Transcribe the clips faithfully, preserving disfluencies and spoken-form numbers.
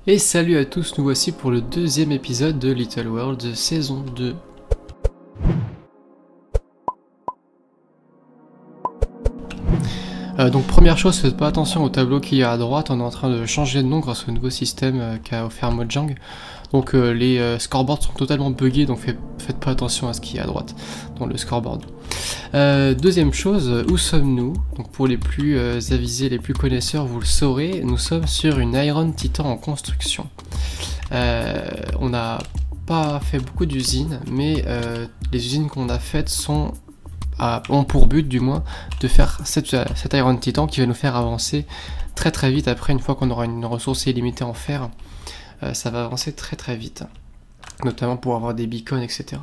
Et salut à tous, nous voici pour le deuxième épisode de Little World saison deux. Euh, donc première chose, faites pas attention au tableau qu'il y a à droite, on est en train de changer de nom grâce au nouveau système euh, qu'a offert Mojang. Donc euh, les euh, scoreboards sont totalement buggés, donc fait, faites pas attention à ce qu'il y a à droite dans le scoreboard. Euh, deuxième chose, où sommes-nous? Donc pour les plus euh, avisés, les plus connaisseurs, vous le saurez, nous sommes sur une Iron Titan en construction. Euh, on n'a pas fait beaucoup d'usines, mais euh, les usines qu'on a faites sont à, ont pour but du moins de faire cette, cette Iron Titan qui va nous faire avancer très très vite. Après, une fois qu'on aura une ressource illimitée en fer, euh, ça va avancer très très vite, notamment pour avoir des beacons, et cetera.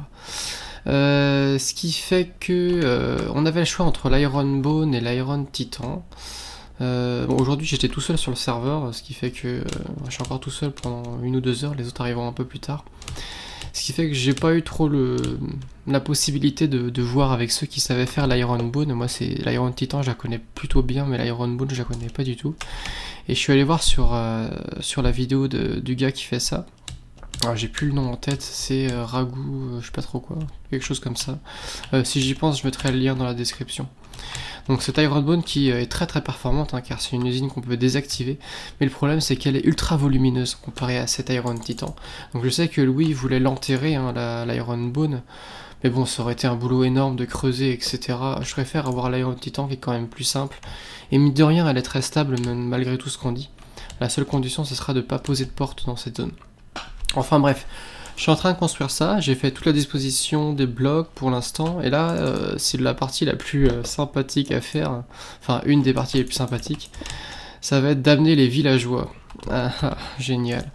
Euh, ce qui fait que euh, on avait le choix entre l'Iron Bone et l'Iron Titan. Euh, bon, aujourd'hui j'étais tout seul sur le serveur, ce qui fait que euh, je suis encore tout seul pendant une ou deux heures, les autres arriveront un peu plus tard. Ce qui fait que j'ai pas eu trop le, la possibilité de, de voir avec ceux qui savaient faire l'Iron Bone. Moi c'est l'Iron Titan, je la connais plutôt bien, mais l'Iron Bone je la connais pas du tout. Et je suis allé voir sur, euh, sur la vidéo de, du gars qui fait ça. Alors j'ai plus le nom en tête, c'est euh, Ragout, euh, je sais pas trop quoi, quelque chose comme ça. Euh, si j'y pense, je mettrai le lien dans la description. Donc cette Iron Bone qui euh, est très très performante, hein, car c'est une usine qu'on peut désactiver. Mais le problème c'est qu'elle est ultra volumineuse comparée à cette Iron Titan. Donc je sais que Louis voulait l'enterrer, hein, l'Iron Bone. Mais bon, ça aurait été un boulot énorme de creuser, et cetera. Je préfère avoir l'Iron Titan qui est quand même plus simple. Et mine de rien, elle est très stable malgré tout ce qu'on dit. La seule condition, ce sera de ne pas poser de porte dans cette zone. Enfin bref, je suis en train de construire ça, j'ai fait toute la disposition des blocs pour l'instant, et là, euh, c'est la partie la plus euh, sympathique à faire, enfin une des parties les plus sympathiques, ça va être d'amener les villageois. Ah, ah, génial.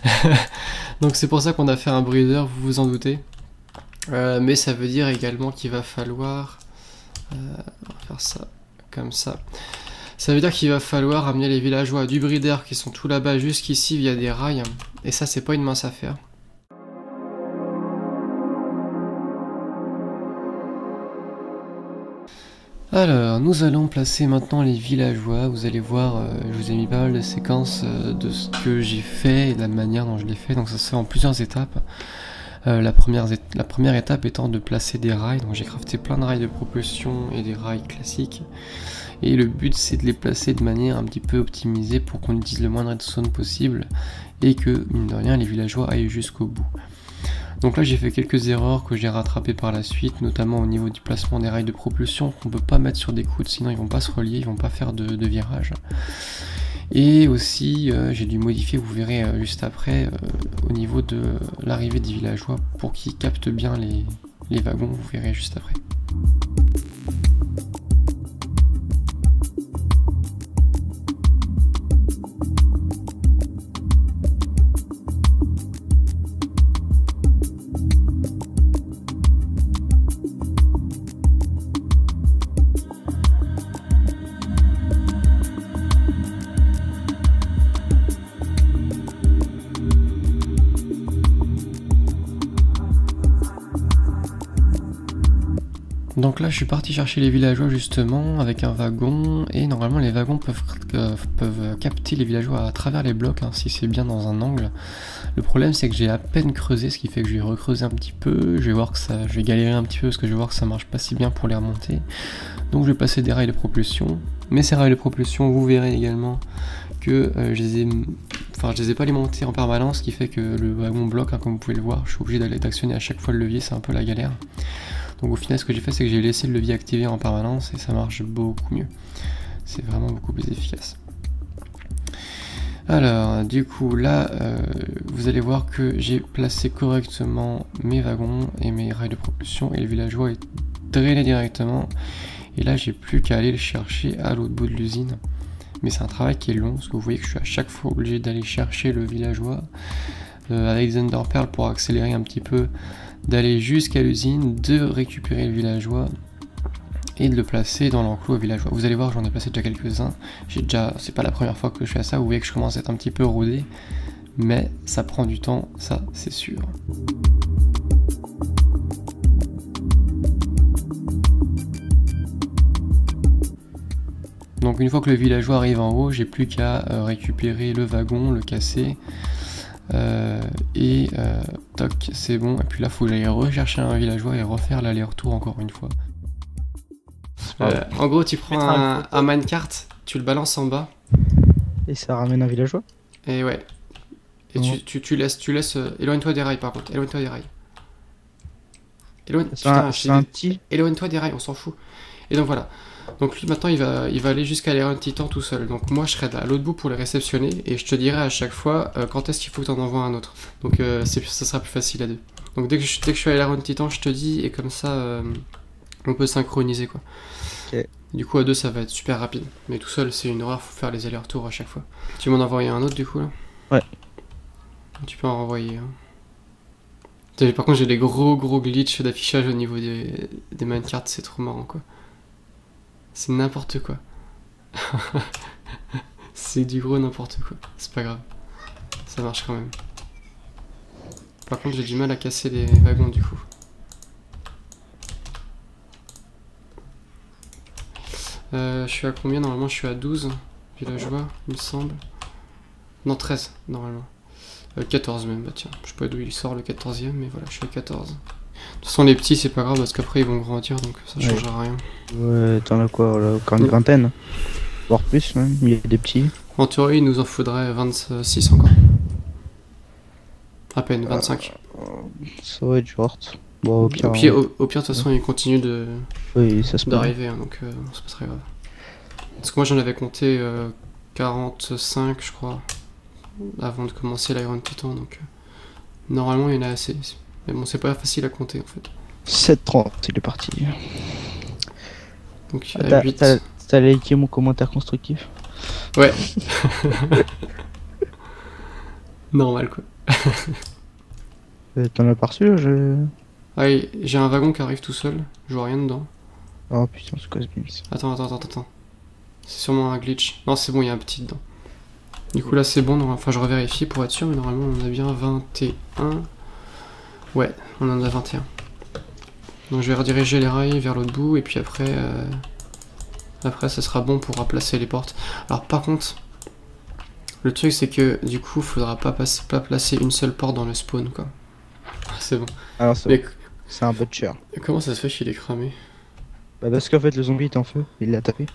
Donc c'est pour ça qu'on a fait un breeder, vous vous en doutez, euh, mais ça veut dire également qu'il va falloir, euh, on va faire ça comme ça. Ça veut dire qu'il va falloir amener les villageois du breeder qui sont tout là-bas jusqu'ici via des rails. Et ça, c'est pas une mince affaire. Alors, nous allons placer maintenant les villageois. Vous allez voir, euh, je vous ai mis pas mal de séquences euh, de ce que j'ai fait et de la manière dont je l'ai fait. Donc ça se fait en plusieurs étapes. Euh, la, première la première étape étant de placer des rails. Donc j'ai crafté plein de rails de propulsion et des rails classiques. Et le but c'est de les placer de manière un petit peu optimisée pour qu'on utilise le moins de redstone possible et que, mine de rien, les villageois aillent jusqu'au bout. Donc là j'ai fait quelques erreurs que j'ai rattrapées par la suite, notamment au niveau du placement des rails de propulsion qu'on ne peut pas mettre sur des coudes, sinon ils vont pas se relier, ils vont pas faire de, de virage. Et aussi euh, j'ai dû modifier, vous verrez euh, juste après, euh, au niveau de l'arrivée des villageois pour qu'ils captent bien les, les wagons, vous verrez juste après. Donc là je suis parti chercher les villageois justement avec un wagon et normalement les wagons peuvent, euh, peuvent capter les villageois à travers les blocs, hein, si c'est bien dans un angle. Le problème c'est que j'ai à peine creusé, ce qui fait que je vais recreuser un petit peu, je vais voir que ça, je vais galérer un petit peu parce que je vais voir que ça marche pas si bien pour les remonter. Donc je vais passer des rails de propulsion, mais ces rails de propulsion vous verrez également que euh, je les ai, enfin je les ai pas alimentés en permanence, ce qui fait que le wagon bloque, hein, comme vous pouvez le voir, je suis obligé d'aller d'actionner à chaque fois le levier, c'est un peu la galère. Donc au final ce que j'ai fait c'est que j'ai laissé le levier activé en permanence et ça marche beaucoup mieux. C'est vraiment beaucoup plus efficace. Alors du coup là euh, vous allez voir que j'ai placé correctement mes wagons et mes rails de propulsion et le villageois est drainé directement. Et là j'ai plus qu'à aller le chercher à l'autre bout de l'usine. Mais c'est un travail qui est long parce que vous voyez que je suis à chaque fois obligé d'aller chercher le villageois euh, avec Thunder Pearl pour accélérer un petit peu, d'aller jusqu'à l'usine, de récupérer le villageois et de le placer dans l'enclos au villageois. Vous allez voir, j'en ai placé déjà quelques-uns. J'ai déjà, c'est pas la première fois que je fais ça. Vous voyez que je commence à être un petit peu rodé, mais ça prend du temps, ça c'est sûr. Donc une fois que le villageois arrive en haut, j'ai plus qu'à euh, récupérer le wagon, le casser Euh, et euh, toc, c'est bon. Et puis là, faut que j'aille rechercher un villageois et refaire l'aller-retour encore une fois. Euh, en gros, tu prends un, un minecart, tu le balances en bas. Et ça ramène un villageois. Et ouais. Et Ouais. tu, tu, tu laisses, tu laisses. Euh, éloigne-toi des rails par contre. Éloigne-toi des rails. Éloigne, C'est un, putain, je c'est t'ai un dit, petit. éloigne-toi des rails, on s'en fout. Et donc voilà. Donc lui maintenant il va, il va aller jusqu'à l'Iron Titan tout seul. Donc moi je serai à l'autre bout pour les réceptionner et je te dirai à chaque fois euh, quand est-ce qu'il faut que tu en envoies un autre. Donc euh, c'est, ça sera plus facile à deux. Donc dès que je, dès que je suis à l'Iron Titan je te dis et comme ça euh, on peut synchroniser quoi. Ok. Du coup à deux ça va être super rapide. Mais tout seul c'est une horreur, faut faire les allers-retours à chaque fois. Tu m'en as envoyé un autre du coup là? Ouais. Tu peux en renvoyer. Hein. T'as- Par contre j'ai des gros gros glitches d'affichage au niveau des, des minecarts, c'est trop marrant quoi. C'est n'importe quoi. C'est du gros n'importe quoi. C'est pas grave. Ça marche quand même. Par contre, j'ai du mal à casser les wagons du coup. Euh, je suis à combien normalement? Je suis à douze villageois, il me semble. Non, treize normalement. Euh, quatorze même, bah tiens. Je sais pas d'où il sort le quatorzième, mais voilà, je suis à quatorze. De toute façon, les petits, c'est pas grave parce qu'après ils vont grandir donc ça Ouais. changera rien. Ouais, t'en as quoi là? Encore une Mm. vingtaine. Voire plus même. Il y a des petits. En théorie, il nous en faudrait vingt-six encore. À peine, vingt-cinq. Ça va être short. Bon, au pire. Au pire, au, au pire, de toute façon, il continue de Oui, ça se peut. d'arriver, hein, donc euh, c'est pas très grave. Parce que moi, j'en avais compté euh, quarante-cinq, je crois, avant de commencer l'Iron Titan, donc euh, normalement, il y en a assez. Mais bon, c'est pas facile à compter, en fait. sept trente, il est parti. Donc, Ah, à T'as huit. t'as- t'as liké mon commentaire constructif? Ouais. Normal, quoi. Euh, T'en as pas reçu là, je... Ah oui, j'ai un wagon qui arrive tout seul, je vois rien dedans. Oh putain, c'est quoi ce game? Attends, attends, attends, attends. C'est sûrement un glitch. Non, c'est bon, il y a un petit dedans. Du coup, là, c'est bon. non- Enfin, je revérifie pour être sûr, mais normalement, on en a bien vingt et un. Ouais, on en a vingt et un. Donc, je vais rediriger les rails vers l'autre bout, et puis après, euh, après, ça sera bon pour placer les portes. Alors, par contre, le truc, c'est que du coup, faudra pas, passer, pas placer une seule porte dans le spawn, quoi. C'est bon. Alors, c'est Mais c'est un butcher. comment ça se fait qu'il est cramé? Bah, parce qu'en fait, le zombie est en feu, il l'a tapé.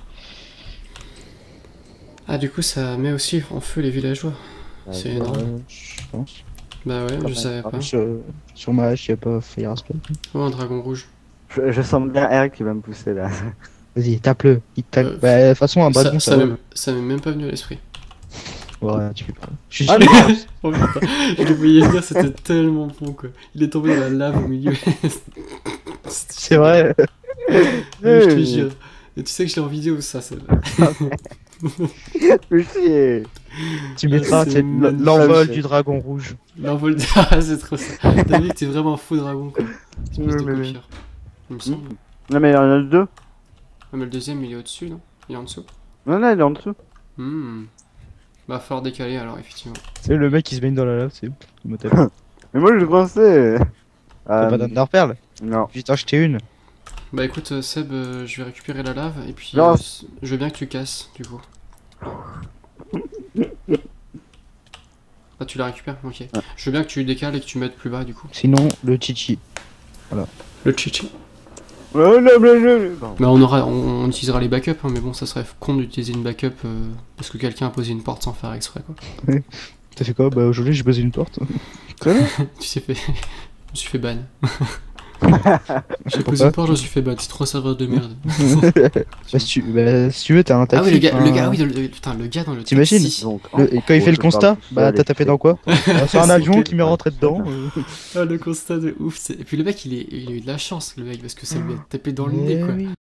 Ah, du coup, ça met aussi en feu les villageois. C'est Euh, énorme. Je pense. Bah ouais, Quand je même. savais pas. Sur, sur ma hache, il n'y a pas Fire Spell. Oh, un dragon rouge. Je, je sens bien Eric qui va me pousser là. Vas-y, tape-le. Il tape. Euh, Bah, de toute façon, un Ça, dragon, ça ça, va. m'est ça m'est même pas venu à l'esprit. Ouais, tu fais pas. Je suis Ah, sûr. mais- Oh putain, je le voyais venir, c'était tellement bon quoi. Il est tombé dans la lave au milieu. C'est vrai. Ouais, je te jure. Et tu sais que je l'ai en vidéo ça, c'est Fais chier. Tu mettras c'est c'est magnifique. l'envol du dragon rouge. l'envol de... Ah, c'est trop ça. David, t'es vraiment un faux dragon quoi. Espèce Oui, de mais oui. copieur. Il me semble. Non mais il y en a deux. Ah, mais le deuxième il est au-dessus, non? Il est en dessous. Non, non, il est en dessous. Hmm. Bah, falloir décaler alors, effectivement. C'est le mec qui se baigne dans la lave, c'est il me tape. Mais moi je pensais. T'as Euh, pas d'Underpearl? non. J'ai acheté une. Bah, écoute, euh, Seb, euh, je vais récupérer la lave et puis Non. euh, c- je veux bien que tu casses du coup. Ah, tu la récupères? Ok. Je veux bien que tu décales et que tu mettes plus bas du coup. Sinon, le Chichi. Le chichi. Oh, là, là, là, là. Pardon. Bah on aura, on, on utilisera les backups, hein, mais bon, ça serait con d'utiliser une backup euh, parce que quelqu'un a posé une porte sans faire exprès, quoi. T'as fait quoi? Bah aujourd'hui j'ai posé une porte. Tu t'es fait, je me suis fait ban. J'ai posé Pourquoi une porte, je me suis fait ban. C'est trop serveur de merde. Bah, si tu, bah, si tu veux, t'as un taxi. Ah oui, le gars, le gars, un- oui, le, le- putain, le gars dans le T'imagines taxi. Donc, Le- et quand il fait le constat, bah t'as tapé dans quoi? Bah, C'est un C'est avion que- qui m'est rentré dedans. euh. Ah, le constat de ouf. c'est- Et puis le mec, il, est, il a eu de la chance, le mec, parce que ça lui a tapé dans le nez, Eh quoi. oui.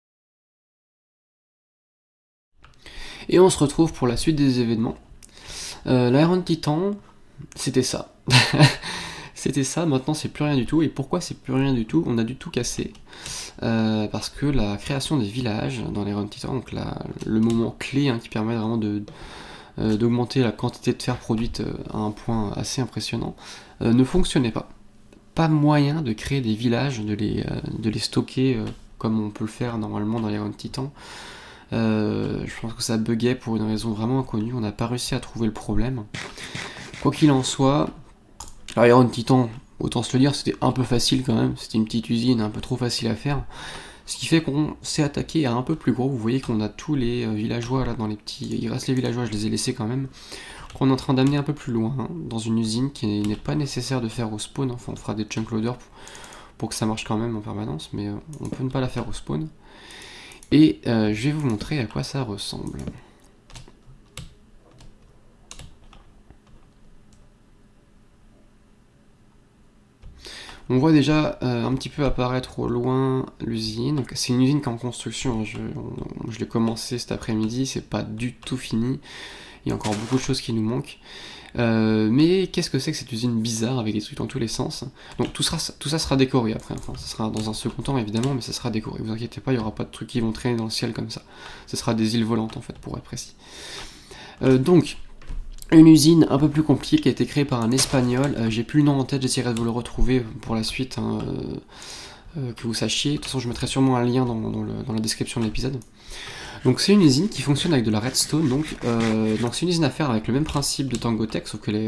Et on se retrouve pour la suite des événements. Euh, L'Iron Titan, c'était ça. C'était ça, maintenant c'est plus rien du tout. Et pourquoi c'est plus rien du tout? On a du tout cassé. Euh, parce que la création des villages dans l'Iron Titan, donc la- le moment clé hein, qui permet vraiment de euh, d'augmenter la quantité de fer produite euh, à un point assez impressionnant, euh, ne fonctionnait pas. Pas moyen de créer des villages, de les, euh, de les stocker euh, comme on peut le faire normalement dans l'Iron Titan. Euh, je pense que ça buguait pour une raison vraiment inconnue, on n'a pas réussi à trouver le problème. Quoi qu'il en soit, alors Iron Titan, autant se le dire, c'était un peu facile quand même, c'était une petite usine un peu trop facile à faire. Ce qui fait qu'on s'est attaqué à un peu plus gros. Vous voyez qu'on a tous les villageois là dans les petits... Il reste les villageois, je les ai laissés quand même. Qu'on est en train d'amener un peu plus loin, hein, dans une usine qui n'est pas nécessaire de faire au spawn. Enfin, on fera des chunk loaders pour, pour que ça marche quand même en permanence, mais euh, on peut ne pas la faire au spawn. Et euh, je vais vous montrer à quoi ça ressemble. On voit déjà euh, un petit peu apparaître au loin l'usine. C'est une usine qui est en construction, hein. je, on, je l'ai commencé cet après-midi, c'est pas du tout fini. Il y a encore beaucoup de choses qui nous manquent. Euh, mais qu'est-ce que c'est que cette usine bizarre avec des trucs dans tous les sens? Donc tout, sera, tout ça sera décoré après, enfin, ça sera dans un second temps évidemment, mais ça sera décoré. Vous inquiétez pas, il n'y aura pas de trucs qui vont traîner dans le ciel comme ça. Ce sera des îles volantes en fait, pour être précis. Euh, donc... Une usine un peu plus compliquée qui a été créée par un espagnol, euh, j'ai plus le nom en tête, j'essaierai de vous le retrouver pour la suite, hein, euh, euh, que vous sachiez. De toute façon je mettrai sûrement un lien dans, dans, le, dans la description de l'épisode. Donc c'est une usine qui fonctionne avec de la redstone, donc euh, donc c'est une usine à faire avec le même principe de Tangotech, sauf qu'elle est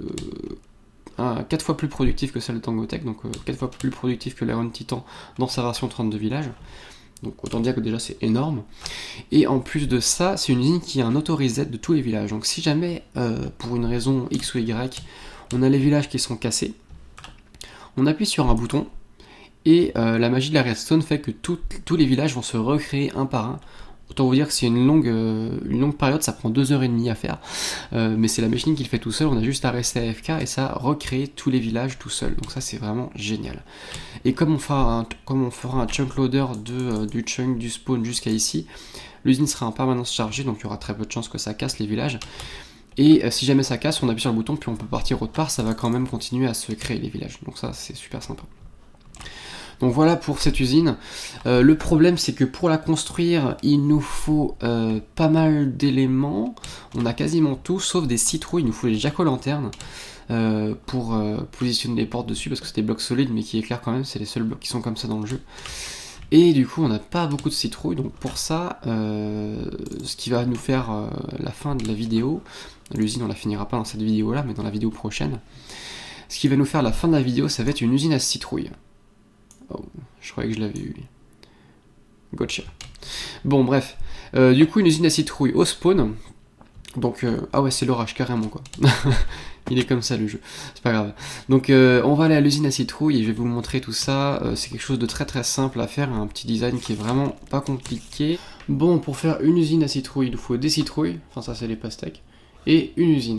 euh, quatre fois plus productive que celle de Tangotech, donc euh, quatre fois plus productive que l'Iron Titan dans sa version trente-deux villages. Donc autant dire que déjà c'est énorme. Et en plus de ça, c'est une usine qui a un auto-reset de tous les villages. Donc si jamais, euh, pour une raison X ou Y, on a les villages qui sont cassés, on appuie sur un bouton, et euh, la magie de la redstone fait que tout, tous les villages vont se recréer un par un. Autant vous dire que c'est une longue, euh, une longue période, ça prend deux heures et demie à faire, euh, mais c'est la machine qui le fait tout seul, on a juste à rester A F K et ça recrée tous les villages tout seul, donc ça c'est vraiment génial. Et comme on fera un, comme on fera un chunk loader de, euh, du chunk du spawn jusqu'à ici, l'usine sera en permanence chargée, donc il y aura très peu de chances que ça casse les villages, et euh, si jamais ça casse, on appuie sur le bouton puis on peut partir autre part, ça va quand même continuer à se créer les villages, donc ça c'est super sympa. Donc voilà pour cette usine. Euh, le problème c'est que pour la construire, il nous faut euh, pas mal d'éléments. On a quasiment tout, sauf des citrouilles. Il nous faut les jack-o'-lanternes euh, pour euh, positionner les portes dessus, parce que c'est des blocs solides mais qui éclairent quand même. C'est les seuls blocs qui sont comme ça dans le jeu. Et du coup on n'a pas beaucoup de citrouilles, donc pour ça, euh, ce qui va nous faire euh, la fin de la vidéo, l'usine on la finira pas dans cette vidéo là, mais dans la vidéo prochaine, ce qui va nous faire la fin de la vidéo, ça va être une usine à citrouilles. Oh, je croyais que je l'avais eu. Gotcha. Bon, bref. Euh, du coup, une usine à citrouilles au spawn. Donc, euh, ah ouais, c'est l'orage, carrément, quoi. Il est comme ça, le jeu. C'est pas grave. Donc, euh, on va aller à l'usine à citrouilles et je vais vous montrer tout ça. Euh, c'est quelque chose de très très simple à faire. Un petit design qui est vraiment pas compliqué. Bon, pour faire une usine à citrouilles, il nous faut des citrouilles. Enfin, ça, c'est les pastèques. Et une usine.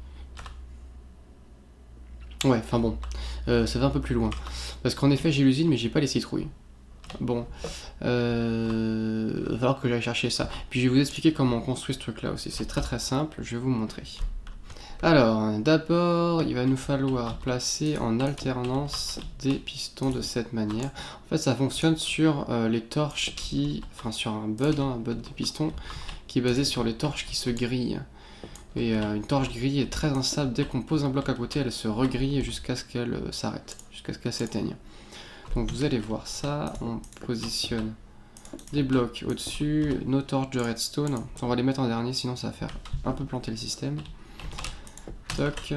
Ouais, enfin bon. Euh, ça va un peu plus loin. Parce qu'en effet, j'ai l'usine, mais j'ai pas les citrouilles. Bon, euh, il va falloir que j'aille chercher ça. Puis je vais vous expliquer comment on construit ce truc-là aussi. C'est très très simple, je vais vous montrer. Alors, d'abord, il va nous falloir placer en alternance des pistons de cette manière. En fait, ça fonctionne sur euh, les torches qui... Enfin, sur un bud, hein, un bud des pistons, qui est basé sur les torches qui se grillent. Et euh, une torche grillée est très instable, dès qu'on pose un bloc à côté, elle se regrille jusqu'à ce qu'elle euh, s'arrête, jusqu'à ce qu'elle s'éteigne. Donc vous allez voir ça, on positionne des blocs au-dessus, nos torches de redstone, on va les mettre en dernier, sinon ça va faire un peu planter le système. Toc.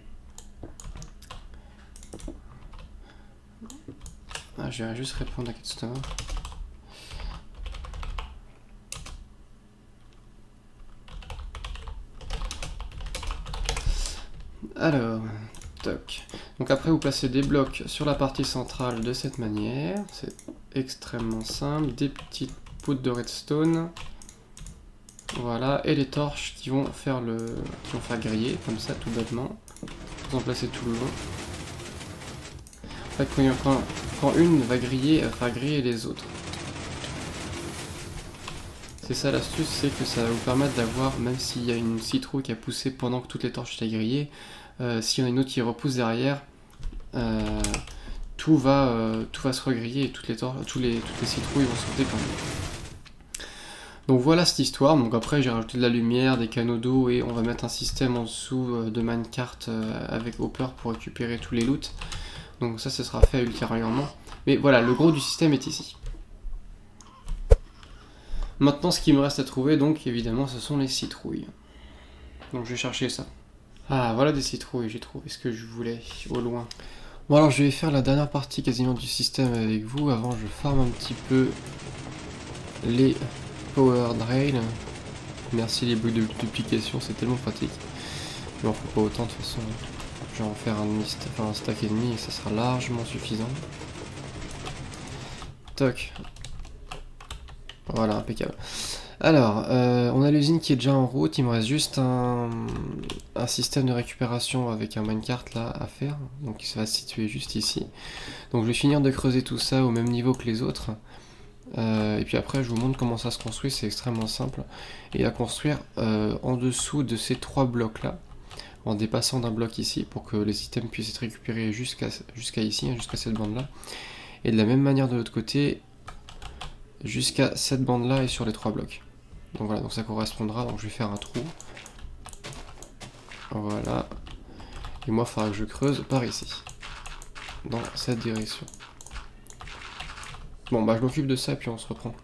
Ah, je vais juste répondre à Kitstone. Alors, toc. Donc après vous placez des blocs sur la partie centrale de cette manière, c'est extrêmement simple, des petites poutres de redstone, voilà, et les torches qui vont faire le, qui vont faire griller, comme ça tout bêtement, vous en placez tout le long. En fait quand, quand une va griller, elle va faire griller les autres. C'est ça l'astuce, c'est que ça va vous permettre d'avoir, même s'il y a une citrouille qui a poussé pendant que toutes les torches étaient grillées, euh, s'il y en a une autre qui repousse derrière, euh, tout, va, euh, tout va se regriller et toutes les, torches, tous les, toutes les citrouilles vont sauter quand même. Donc voilà cette histoire, donc après j'ai rajouté de la lumière, des canaux d'eau et on va mettre un système en dessous euh, de minecart euh, avec Hopper pour récupérer tous les loots. Donc ça, ce sera fait ultérieurement. Mais voilà, le gros du système est ici. Maintenant, ce qui me reste à trouver, donc, évidemment, ce sont les citrouilles. Donc, je vais chercher ça. Ah, voilà des citrouilles, j'ai trouvé ce que je voulais, au loin. Bon alors je vais faire la dernière partie quasiment du système avec vous. Avant je farme un petit peu les power drain. Merci les blocs de duplication, c'est tellement pratique. Il en faut pas autant de toute façon. Je vais en faire un, demi st enfin, un stack et demi et ça sera largement suffisant. Toc. Voilà, impeccable. Alors, euh, on a l'usine qui est déjà en route, il me reste juste un, un système de récupération avec un minecart là à faire, donc il va se situer juste ici. Donc je vais finir de creuser tout ça au même niveau que les autres, euh, et puis après je vous montre comment ça se construit, c'est extrêmement simple. Et à construire euh, en dessous de ces trois blocs là, en dépassant d'un bloc ici, pour que les items puissent être récupérés jusqu'à jusqu'à ici, hein, jusqu'à cette bande là. Et de la même manière de l'autre côté, jusqu'à cette bande là et sur les trois blocs. Donc voilà, donc ça correspondra, donc je vais faire un trou. Voilà. Et moi, il faudra que je creuse par ici. Dans cette direction. Bon, bah je m'occupe de ça, puis on se reprend.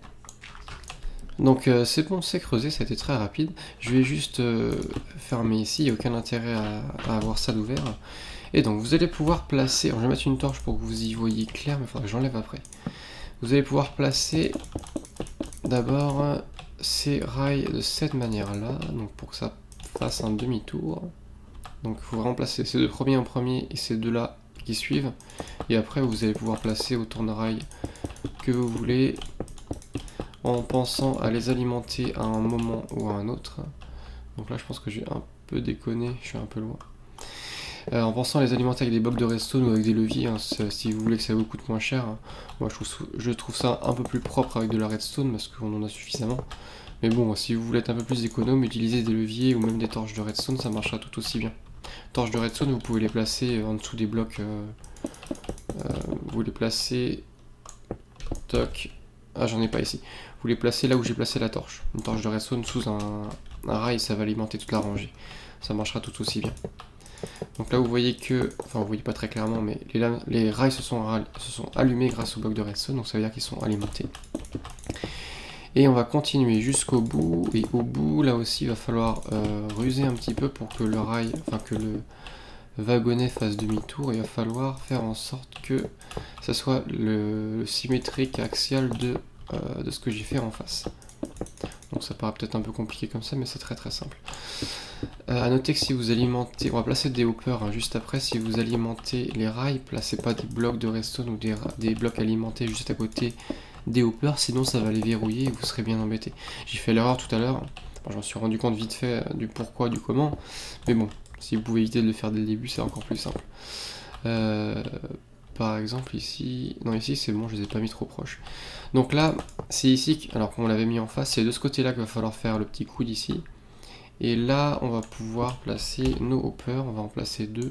Donc euh, c'est bon, c'est creusé, ça a été très rapide. Je vais juste euh, fermer ici, il n'y a aucun intérêt à, à avoir ça d'ouvert. Et donc vous allez pouvoir placer, alors je vais mettre une torche pour que vous y voyez clair, mais il faudra que j'enlève après. Vous allez pouvoir placer d'abord ces rails de cette manière là, donc pour que ça fasse un demi-tour. Donc il faut vraiment placer ces deux premiers en premier et ces deux là qui suivent, et après vous allez pouvoir placer autant de rails que vous voulez en pensant à les alimenter à un moment ou à un autre. Donc là je pense que j'ai un peu déconné, je suis un peu loin. Euh, en pensant à les alimenter avec des blocs de redstone ou avec des leviers, hein, si vous voulez que ça vous coûte moins cher. Hein. Moi je trouve, je trouve ça un peu plus propre avec de la redstone parce qu'on en a suffisamment. Mais bon, si vous voulez être un peu plus économe, utiliser des leviers ou même des torches de redstone, ça marchera tout aussi bien. Torches de redstone, vous pouvez les placer en dessous des blocs. Euh, euh, vous les placez... Toc. Ah, j'en ai pas ici. Vous les placez là où j'ai placé la torche. Une torche de redstone sous un, un rail, ça va alimenter toute la rangée. Ça marchera tout aussi bien. Donc là vous voyez que, enfin vous voyez pas très clairement, mais les, les rails se sont, se sont allumés grâce au bloc de redstone, donc ça veut dire qu'ils sont alimentés. Et on va continuer jusqu'au bout, et au bout là aussi il va falloir euh, ruser un petit peu pour que le rail, enfin que le wagonnet fasse demi-tour. Il va falloir faire en sorte que ça soit le, le symétrique axial de, euh, de ce que j'ai fait en face. Donc ça paraît peut-être un peu compliqué comme ça, mais c'est très très simple. Euh, à noter que si vous alimentez, on va placer des hoppers hein, juste après, si vous alimentez les rails, placez pas des blocs de redstone ou des, des blocs alimentés juste à côté des hoppers, sinon ça va les verrouiller et vous serez bien embêté. J'ai fait l'erreur tout à l'heure, bon, j'en suis rendu compte vite fait du pourquoi, du comment, mais bon, si vous pouvez éviter de le faire dès le début, c'est encore plus simple. Euh, par exemple ici, non ici c'est bon, je les ai pas mis trop proches. Donc là, c'est ici, alors qu'on l'avait mis en face, c'est de ce côté-là qu'il va falloir faire le petit coude ici. Et là, on va pouvoir placer nos hoppers, on va en placer deux.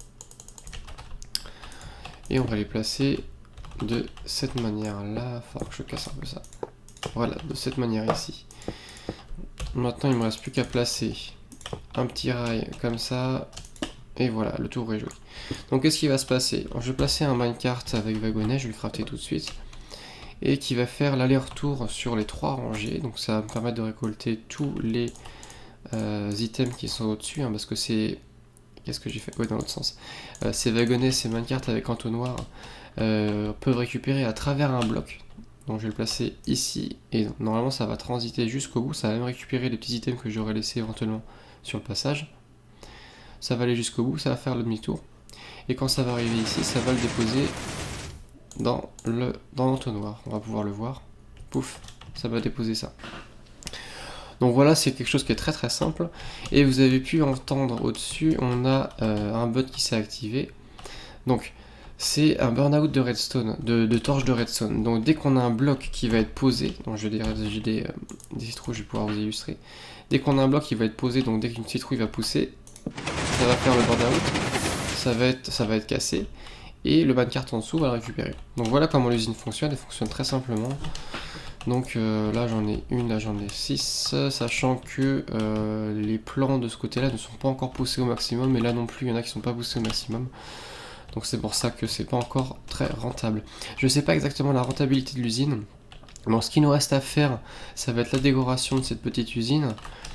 Et on va les placer de cette manière-là. Il faudra que je casse un peu ça. Voilà, de cette manière ici. Maintenant, il ne me reste plus qu'à placer un petit rail comme ça. Et voilà, le tour est joli. Donc, qu'est-ce qui va se passer? Je vais placer un minecart avec wagonnet, je vais le crafter tout de suite. Et qui va faire l'aller-retour sur les trois rangées. Donc, ça va me permettre de récolter tous les... Euh, items qui sont au-dessus, hein, parce que c'est... Qu'est-ce que j'ai fait? Ouais, dans l'autre sens. Euh, ces wagonnets, ces minecarts avec entonnoir euh, peuvent récupérer à travers un bloc. Donc je vais le placer ici, et normalement ça va transiter jusqu'au bout, ça va même récupérer les petits items que j'aurais laissés éventuellement sur le passage. Ça va aller jusqu'au bout, ça va faire le demi-tour. Et quand ça va arriver ici, ça va le déposer dans le dans l'entonnoir. On va pouvoir le voir. Pouf, ça va déposer ça. Donc voilà, c'est quelque chose qui est très très simple. Et vous avez pu entendre au-dessus, on a euh, un bot qui s'est activé. Donc c'est un burn-out de redstone, de, de torche de redstone. Donc dès qu'on a un bloc qui va être posé, donc j'ai des, j'ai des, euh, des citrouilles, je vais pouvoir vous illustrer. Dès qu'on a un bloc qui va être posé, donc dès qu'une citrouille va pousser, ça va faire le burn-out, ça va être, ça va être cassé. Et le minecart en dessous va le récupérer. Donc voilà comment l'usine fonctionne, elle fonctionne très simplement. Donc euh, là j'en ai une, là j'en ai six, sachant que euh, les plants de ce côté-là ne sont pas encore poussés au maximum, et là non plus il y en a qui ne sont pas poussés au maximum. Donc c'est pour ça que c'est pas encore très rentable. Je ne sais pas exactement la rentabilité de l'usine. Bon, ce qu'il nous reste à faire, ça va être la décoration de cette petite usine.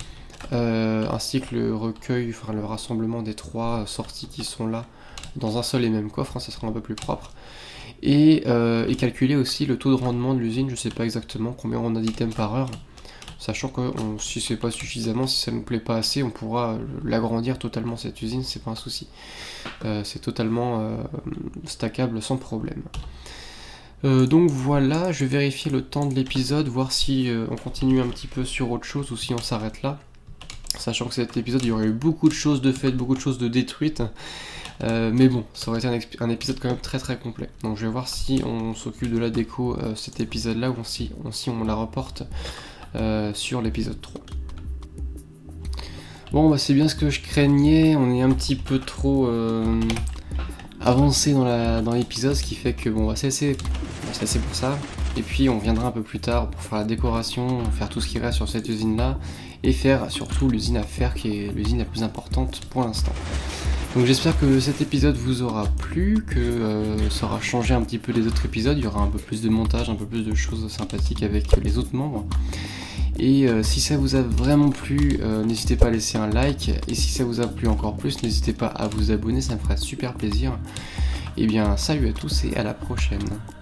euh, ainsi que le recueil, enfin le rassemblement des trois sorties qui sont là dans un seul et même coffre, hein, ça sera un peu plus propre. Et, euh, et calculer aussi le taux de rendement de l'usine, je sais pas exactement combien on a d'items par heure, sachant que on, si c'est pas suffisamment, si ça nous plaît pas assez, on pourra l'agrandir totalement cette usine, c'est pas un souci. Euh, c'est totalement euh, stackable sans problème. Euh, donc voilà, je vais vérifier le temps de l'épisode, voir si euh, on continue un petit peu sur autre chose ou si on s'arrête là. Sachant que cet épisode, il y aurait eu beaucoup de choses de faites, beaucoup de choses de détruites. Euh, mais bon, ça aurait été un, un épisode quand même très très complet. Donc je vais voir si on s'occupe de la déco euh, cet épisode là ou si on, si on la reporte euh, sur l'épisode trois. Bon bah c'est bien ce que je craignais, on est un petit peu trop euh, avancé dans la dans l'épisode, ce qui fait que bon, on va se laisser, on va se laisser pour ça. Et puis on viendra un peu plus tard pour faire la décoration, faire tout ce qui reste sur cette usine là, et faire surtout l'usine à fer qui est l'usine la plus importante pour l'instant. Donc j'espère que cet épisode vous aura plu, que euh, ça aura changé un petit peu des autres épisodes, il y aura un peu plus de montage, un peu plus de choses sympathiques avec les autres membres. Et euh, si ça vous a vraiment plu, euh, n'hésitez pas à laisser un like, et si ça vous a plu encore plus, n'hésitez pas à vous abonner, ça me ferait super plaisir. Et bien salut à tous et à la prochaine.